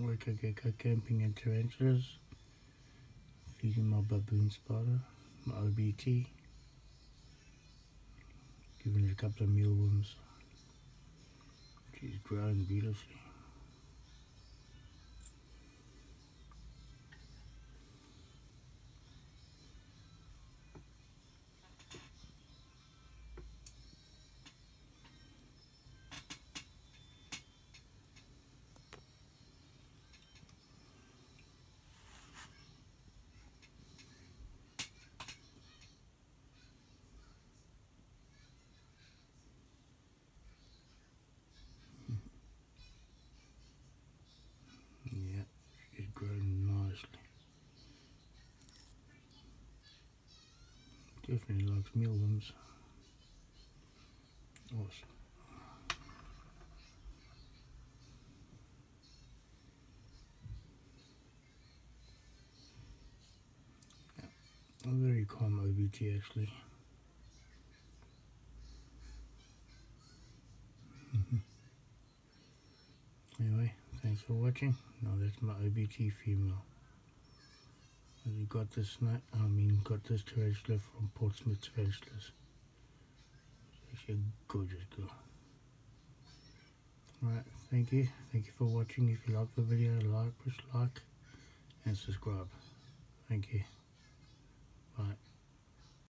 Weka gecko camping and tarantulas, feeding my baboon spider, my OBT, giving it a couple of mealworms. She's growing beautifully. Yeah, she's growing nicely. Definitely likes mealworms. Awesome. A very calm OBT actually. Anyway, thanks for watching. Now that's my OBT female. We got this got this tarantula from Portsmouth Tarantulas. She's a gorgeous girl. Alright, thank you. Thank you for watching. If you like the video, push like and subscribe. Thank you. Bye.